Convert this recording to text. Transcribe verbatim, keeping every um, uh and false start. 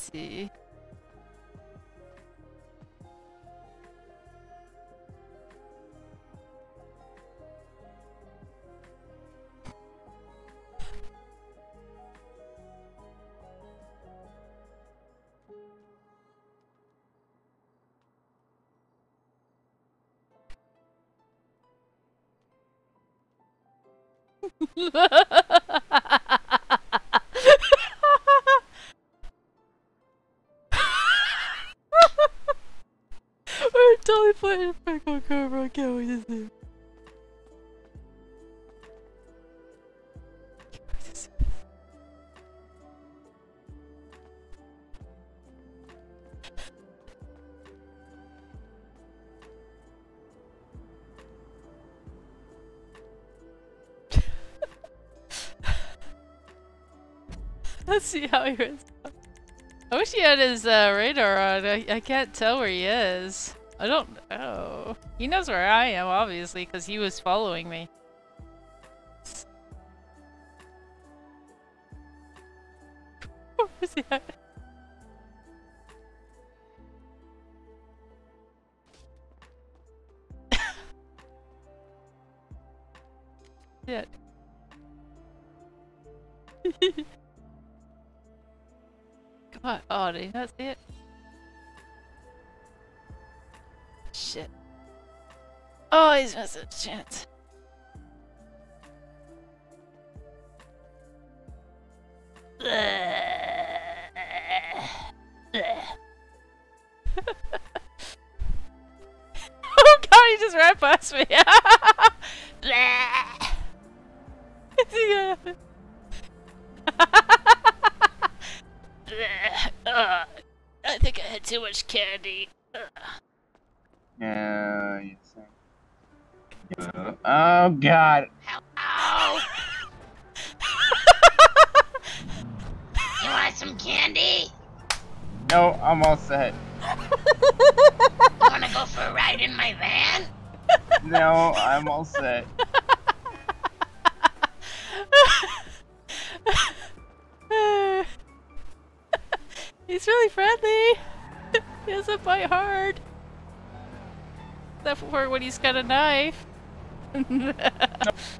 see. We're totally playing a prank on Cobra. I can't wait to see it. Let's see how he runs. I wish he had his uh, radar on. I, I can't tell where he is. I don't know. He knows where I am, obviously, because he was following me. Where's he at? Shit. Come on. Oh, did he not see it? Shit. Oh, he's missing a chance. Oh god, he just ran past me. Is he gonna... uh, I think I had too much candy. Uh. Yeah, you think. Uh, oh god. Hello? You want some candy? No, I'm all set. You wanna go for a ride in my van? No, I'm all set. He's really friendly. He doesn't bite hard. Except for when he's got a knife.